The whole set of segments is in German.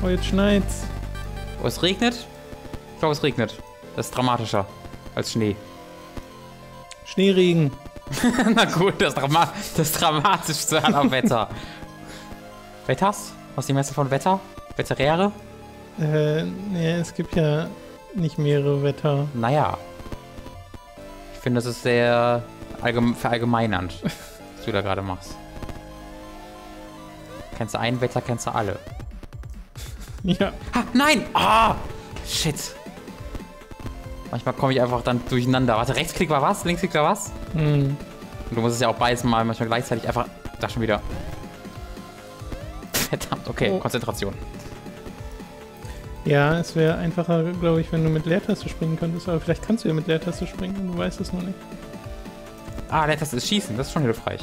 Oh, jetzt schneit's. Oh, es regnet? Ich glaube, es regnet. Das ist dramatischer als Schnee. Schneeregen. Na gut, das dramatischste am Wetter. Was ist die Messe von Wetter? Wetterere? Nee, es gibt ja nicht mehrere Wetter. Naja. Ich finde, das ist sehr verallgemeinernd, was du da gerade machst. Kennst du ein Wetter, kennst du alle. Ja. Ha, nein! Ah! Shit. Manchmal komme ich einfach dann durcheinander. Warte, Rechtsklick war was? Linksklick war was? Hm. Und du musst es ja auch beides mal manchmal gleichzeitig einfach... Da schon wieder. Verdammt, okay, Oh. Konzentration. Ja, es wäre einfacher, glaube ich, wenn du mit Leertaste springen könntest. Aber vielleicht kannst du ja mit Leertaste springen und du weißt es noch nicht. Ah, das ist Schießen, das ist schon hilfreich.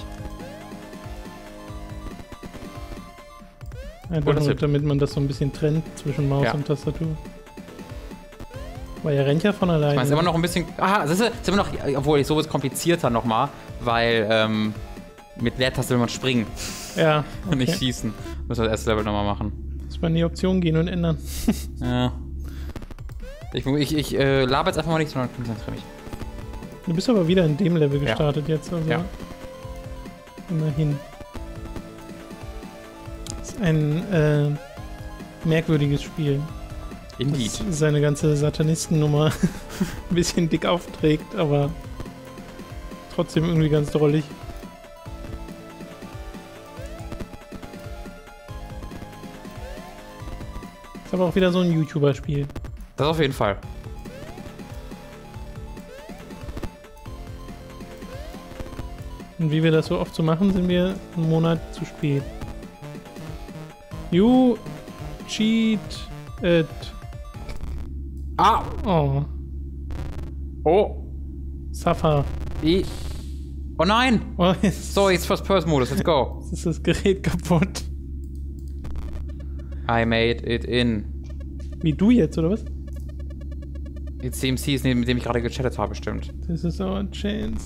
Einfach das nur, hilft. damit man das so ein bisschen trennt zwischen Maus Ja. und Tastatur. Weil er rennt ja von alleine. Ich meine, es ist immer noch ein bisschen... Ah, das ist immer noch... Obwohl, so wird es komplizierter nochmal, weil mit Leertaste will man springen Ja, und nicht okay. schießen. Müssen wir das erste Level nochmal machen. Muss man in die Option gehen und ändern. Ja. Ich laber jetzt einfach mal nichts, sondern konzentriere mich. Du bist aber wieder in dem Level gestartet jetzt, also Ja. immerhin. Das ist ein merkwürdiges Spiel. Indeed. Das seine ganze Satanistennummer ein bisschen dick aufträgt, aber trotzdem irgendwie ganz drollig. Ist aber auch wieder so ein YouTuber-Spiel. Das auf jeden Fall. Und wie wir das so oft so machen, sind wir einen Monat zu spät. You cheat it. Ah! Oh, Oh! Suffer. Oh nein! Oh, jetzt So, jetzt First-Person-Modus, let's go. ist das Gerät kaputt. I made it in. Wie du jetzt, oder was? Jetzt CMC ist mit dem ich gerade gechattet habe, bestimmt. This is our chance.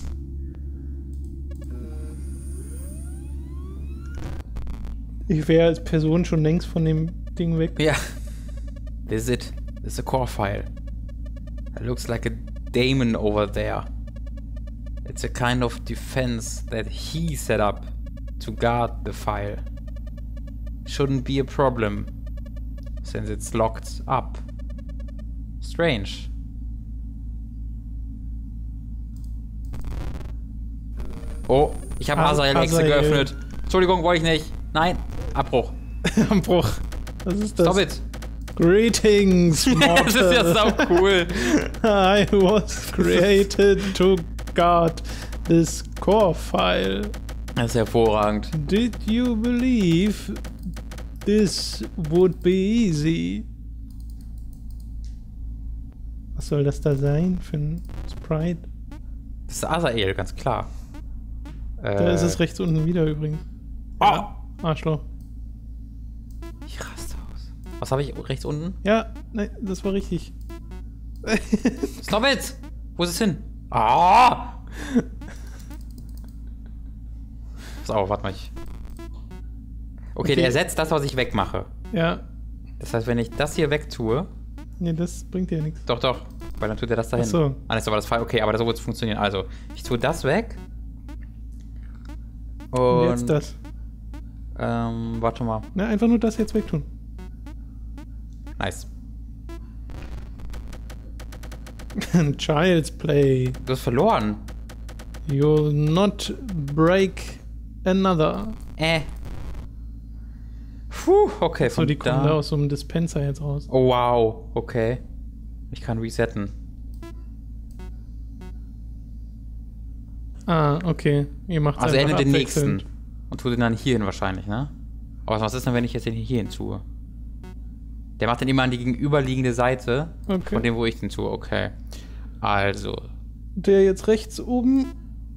Ich wäre als Person schon längst von dem Ding weg. Ja. This is it. This is a core file. It looks like a daemon over there. It's a kind of defense that he set up to guard the file. Shouldn't be a problem, since it's locked up. Strange. Oh, ich habe Azael-Exe Azael. geöffnet. Entschuldigung, wollte ich nicht. Nein, Abbruch. Am Bruch. Was ist das? Stop it. Greetings, mortal. Das ist ja sau cool. I was created to guard this core file. Das ist hervorragend. Did you believe this would be easy? Was soll das da sein für ein Sprite? Das ist Azael, ganz klar. Da ist es rechts unten wieder übrigens. Ah! Arschloch. Ich raste aus. Was habe ich rechts unten? Ja, nein, das war richtig. Stop it! Wo ist es hin? Ah! Pass auf, warte mal. Okay, der ersetzt das, was ich wegmache. Ja, Das heißt, wenn ich das hier wegtue... nee, das bringt dir nichts. Doch, weil dann tut er das dahin. Ach so. Ah, das ist aber das Fall. Okay, aber so wird es funktionieren. Also, ich tue das weg. Und jetzt das. Warte mal. Na, einfach nur das jetzt wegtun. Nice. Child's Play. Du hast verloren. You'll not break another. Puh, okay, So, von die kommen da da. aus so einem Dispenser jetzt raus. Oh, wow. Okay. Ich kann resetten. Ah, okay. Ihr macht Also er nimmt den nächsten. Und tut den dann hierhin wahrscheinlich, ne? Aber was ist denn, wenn ich jetzt den hierhin tue? Der macht den immer an die gegenüberliegende Seite Okay. von dem, wo ich den tue. Okay. Also. Der jetzt rechts oben.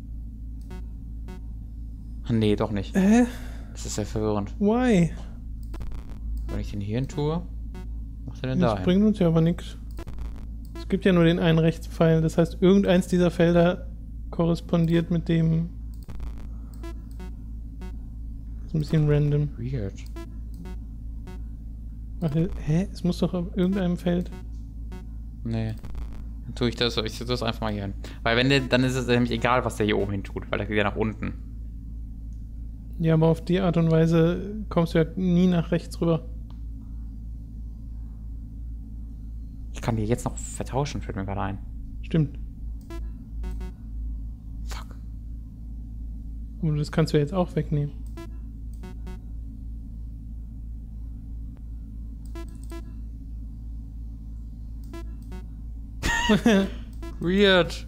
Nee, doch nicht. Das ist sehr verwirrend. Why? Wenn ich den hierhin tue, macht er den Das dahin. bringt uns ja aber nichts. Es gibt ja nur den einen Rechtspfeil. Das heißt, irgendeins dieser Felder korrespondiert mit dem. Das ist ein bisschen random. Weird. Hä? Es muss doch auf irgendeinem Feld... Nee. Dann tue ich das einfach mal hier hin. Weil wenn der, dann ist es nämlich egal, was der hier oben hin tut, weil der geht ja nach unten. Ja, aber auf die Art und Weise kommst du ja nie nach rechts rüber. Ich kann die jetzt noch vertauschen, fällt mir gerade ein. Stimmt. Fuck. Und das kannst du jetzt auch wegnehmen. Weird.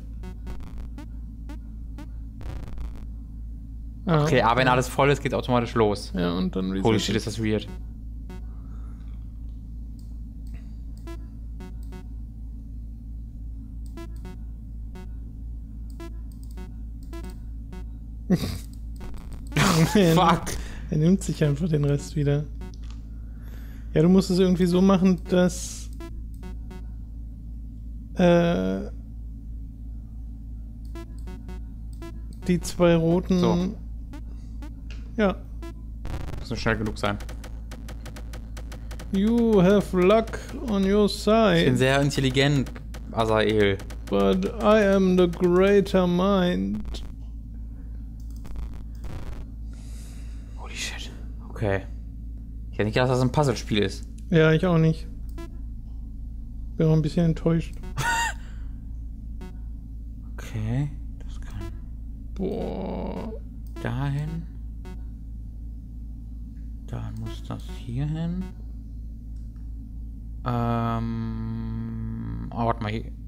Ah, Okay, aber wenn alles voll ist, geht automatisch los. Ja, und dann Holy shit, ist das weird. Fuck. Er nimmt sich einfach den Rest wieder. Ja, du musst es irgendwie so machen, dass die zwei roten... So. Ja. Muss nur schnell genug sein. You have luck on your Ich bin side, sehr intelligent, Azael. but I am the greater mind. Holy shit. Okay. Ich hätte nicht gedacht, dass das ein Puzzlespiel ist. Ja, ich auch nicht. Bin auch ein bisschen enttäuscht. Okay. Das kann Boah. dahin. Dann muss das hier hin. Oh, warte mal hier.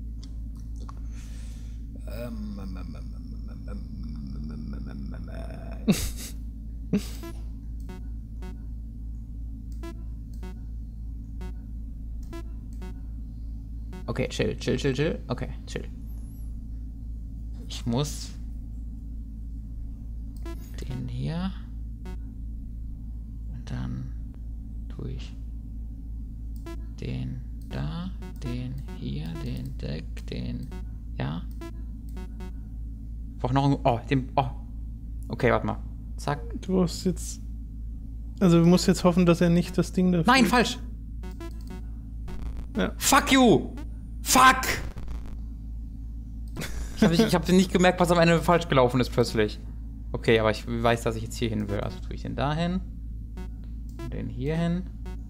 Okay, chill. Okay, chill. Ich muss den hier und dann tue ich den da, den hier, den Deck, den, ja. Brauch noch ein, okay, warte mal. Zack. Du brauchst jetzt... Also du musst jetzt hoffen, dass er nicht das Ding dafür... Nein, falsch. Ja. Fuck you. Fuck. Ich hab nicht gemerkt, was am Ende falsch gelaufen ist plötzlich. Okay, aber ich weiß, dass ich jetzt hier hin will. Also tue ich den da hin. Den hier hin.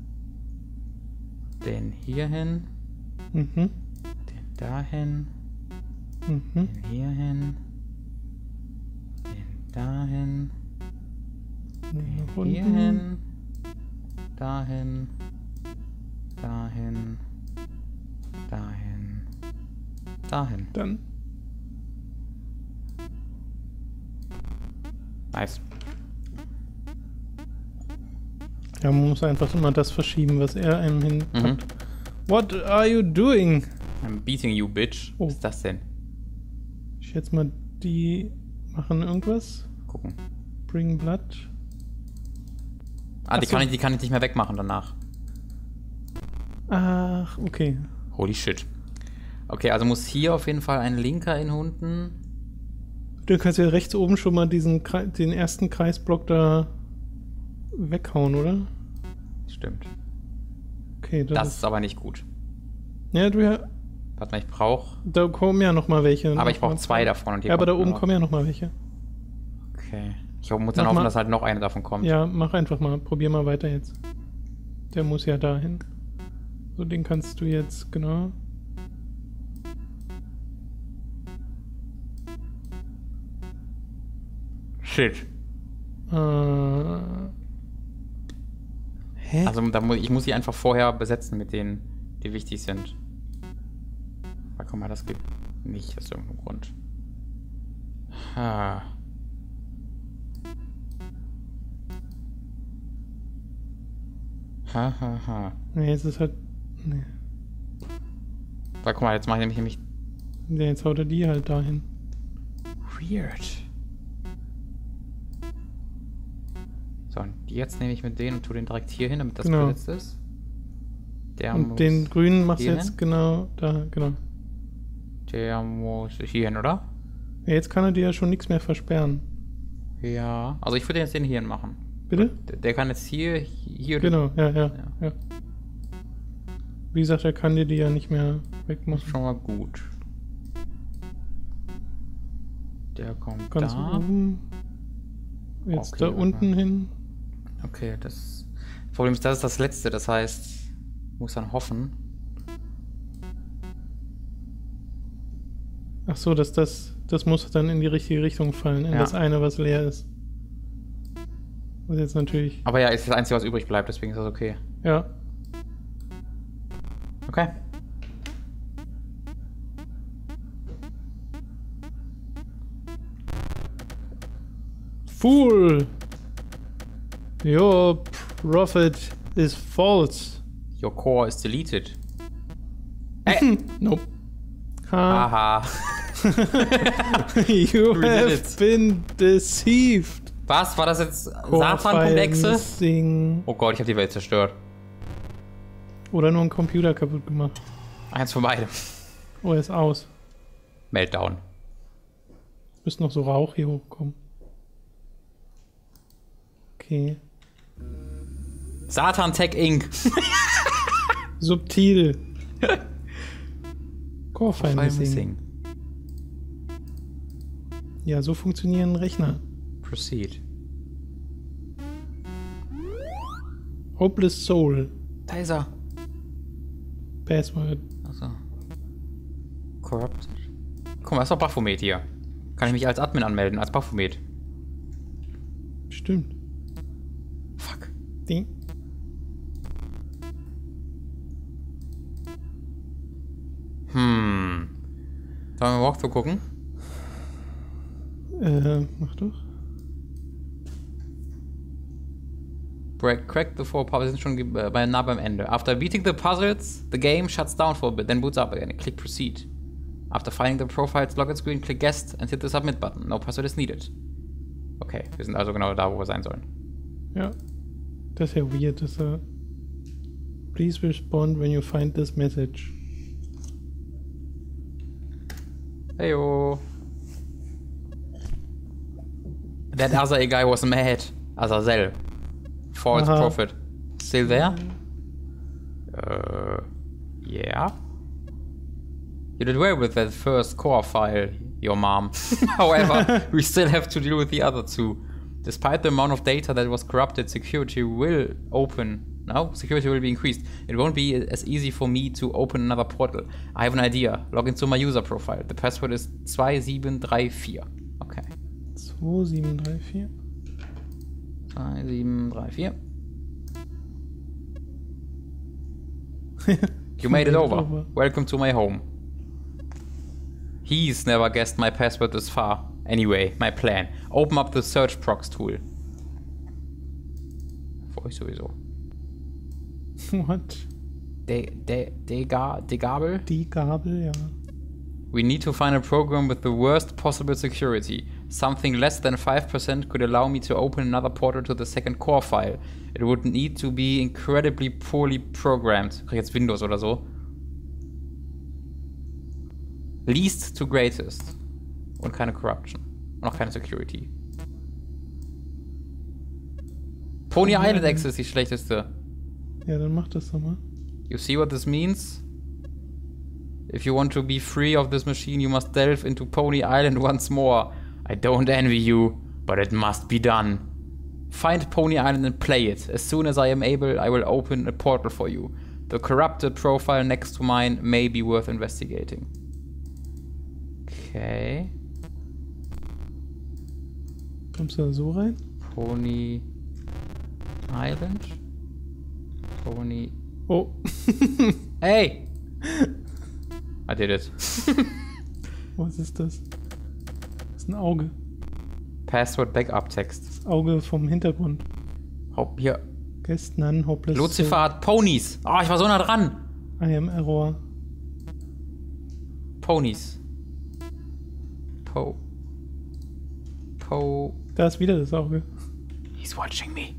Den hier hin. Mhm. Den da hin. Mhm. Den hier hin. Den da hin. Nach Den hier unten. hin. Dahin. Dahin. Dahin. Dahin. Dann. Nice. Ja, man muss einfach immer das verschieben, was er einem hin... Mhm. What are you doing? I'm beating you, bitch. Oh. Was ist das denn? Ich schätze mal, die machen irgendwas. Gucken. Bring Blood. Ah, die Ach so. kann ich nicht mehr wegmachen danach. Ach, okay. Holy shit. Okay, also muss hier auf jeden Fall ein linker in unten. Du kannst ja rechts oben schon mal den ersten Kreisblock da weghauen, oder? Stimmt. Okay, Das ist aber nicht gut. Ja, Warte mal, ich brauche. da kommen ja noch mal welche. Aber ich brauche zwei davon. Und hier Ja, aber da kommt oben noch. kommen ja noch mal welche. Okay. Ich muss dann Mach hoffen, mal. dass halt noch eine davon kommt. Ja, mach einfach mal. Probier mal weiter jetzt. Der muss ja dahin. So, den kannst du jetzt, genau. Shit. Hä? Also ich muss sie einfach vorher besetzen mit denen, die wichtig sind. Aber guck mal, das geht nicht aus irgendeinem Grund. Ha. Ha. Nee, jetzt ist halt... Nee. Weil guck mal, jetzt mache ich nämlich... Ja, jetzt haut er die halt dahin. Weird. So, und jetzt nehme ich mit denen und tue den direkt hier hin, damit das Genau. besetzt ist. Der Und muss den grünen machst du hier jetzt hin? genau da, genau. Der muss hier hin, oder? Ja, jetzt kann er dir ja schon nichts mehr versperren. Ja. Also ich würde jetzt den hier hin machen. Bitte? Der kann jetzt hier Genau, ja. Wie gesagt, er kann dir die ja nicht mehr wegmachen. Schon mal gut. Der kommt Ganz da. oben. Jetzt Okay, da unten hin. Okay, das Problem ist, das ist das letzte, das heißt, ich muss dann hoffen. Ach so, das muss dann in die richtige Richtung fallen, in das eine, was leer ist. Was jetzt natürlich... Aber ja, ist das Einzige, was übrig bleibt, deswegen ist das okay. Ja. Okay. Fool! Your prophet is false. Your core is deleted. Nope. Ha. Aha. You We did have it. been deceived. Was? War das jetzt Core Satan.exe? file missing. Oh Gott, ich habe die Welt zerstört. Oder nur einen Computer kaputt gemacht. Eins von beidem. Oh, er ist aus. Meltdown. Müsste noch so Rauch hier hochkommen. Okay. Satan Tech Inc. Subtil. Core file File missing. missing. Ja, so funktionieren Rechner. Proceed. Hopeless Soul. Da ist er. Password. Achso. Corrupted. Guck mal, das ist doch Baphomet hier. Kann ich mich als Admin anmelden, als Baphomet? Stimmt. Fuck. Die. Sollen wir Walkthrough gucken? Mach doch. Crack the four puzzles. Wir sind schon nah beim Ende. After beating the puzzles, the game shuts down for a bit, then boots up again. Click proceed. After finding the profiles login screen, click guest and hit the submit button. No password is needed. Okay, wir sind also genau da, wo wir sein sollen. Ja. Das ist ja weird, dass er... Please respond when you find this message. Heyo. That other guy was mad. Azazel. False Aha. prophet. Still there? Yeah. You did well with that first core file, your mom. However, we still have to deal with the other two. Despite the amount of data that was corrupted, security will be increased. It won't be as easy for me to open another portal. I have an idea. Log into my user profile. The password is 2734. Okay. 2734. 2734. You made it over. Welcome to my home. He's never guessed my password this far. Anyway, my plan. Open up the search prox tool. Für euch sowieso. What? Die Gabel? Die Gabel, ja. We need to find a program with the worst possible security. Something less than 5% could allow me to open another portal to the second core file. It would need to be incredibly poorly programmed. Krieg jetzt Windows oder so. Least to greatest. Und keine Corruption. Und auch keine Security. Pony Island Access ist die schlechteste. Ja, dann mach das doch mal. You see what this means? If you want to be free of this machine, you must delve into Pony Island once more. I don't envy you, but it must be done. Find Pony Island and play it. As soon as I am able, I will open a portal for you. The corrupted profile next to mine may be worth investigating. Okay. Kommst du da so rein? Pony Island. Pony. Oh. Hey! I did it. Was ist das? Das ist ein Auge. Password Backup Text. Das Auge vom Hintergrund. Hier. Guest none, hopeless. Lucifer hat Ponys. Oh, ich war so nah dran. I am error. Ponys. Da ist wieder das Auge. He's watching me.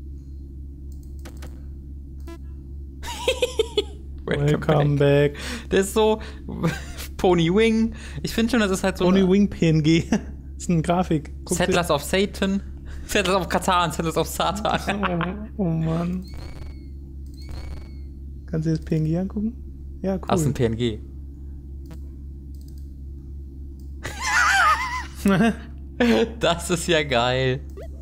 Welcome back. Der ist so Pony Wing. Ich finde schon, das ist halt so Pony Wing PNG. Das ist eine Grafik. Guck Settlers of Satan. Settlers of Katan. Settlers of Satan. Oh Mann. Kannst du das PNG angucken? Ja, cool. Hast ein PNG. Das ist ja geil.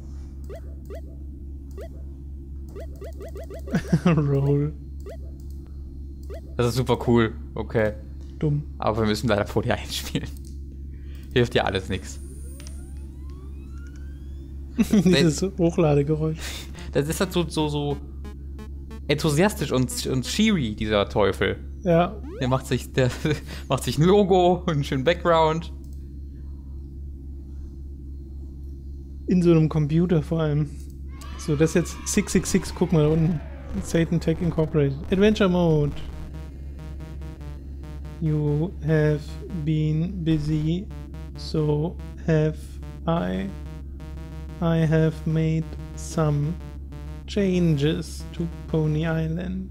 Roll. Das ist super cool. Okay. Dumm. Aber wir müssen leider vor dir einspielen. Hilft dir alles nichts. Dieses Hochladegeräusch. Das ist halt so enthusiastisch und cheery, dieser Teufel. Ja. Der macht sich ein Logo und einen schönen Background. In so einem Computer vor allem. So, das jetzt 666, guck mal da unten. Satan Tech Incorporated. Adventure Mode. You have been busy, so have I. I have made some changes to Pony Island.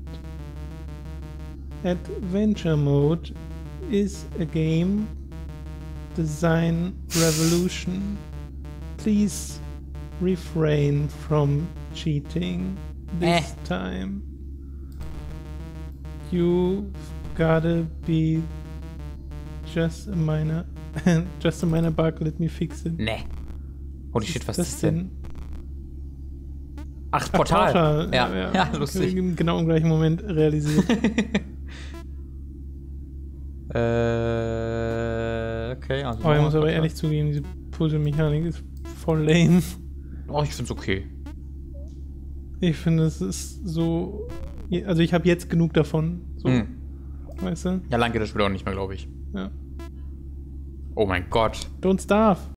Adventure Mode is a game design revolution. Please refrain from cheating this time. You've gotta be just a minor bug, let me fix it. Nee. Holy shit, was ist das denn? Ach, Portal. Portal. Ja, lustig. Genau im gleichen Moment realisiert. Okay. Also ich muss aber ehrlich zugeben, diese Puzzle-Mechanik ist voll lame. Oh, ich find's okay. Ich finde, es ist so... Also ich habe jetzt genug davon. So, weißt du? Ja, lang geht das Spiel auch nicht mehr, glaube ich. Ja. Oh mein Gott. Don't starve.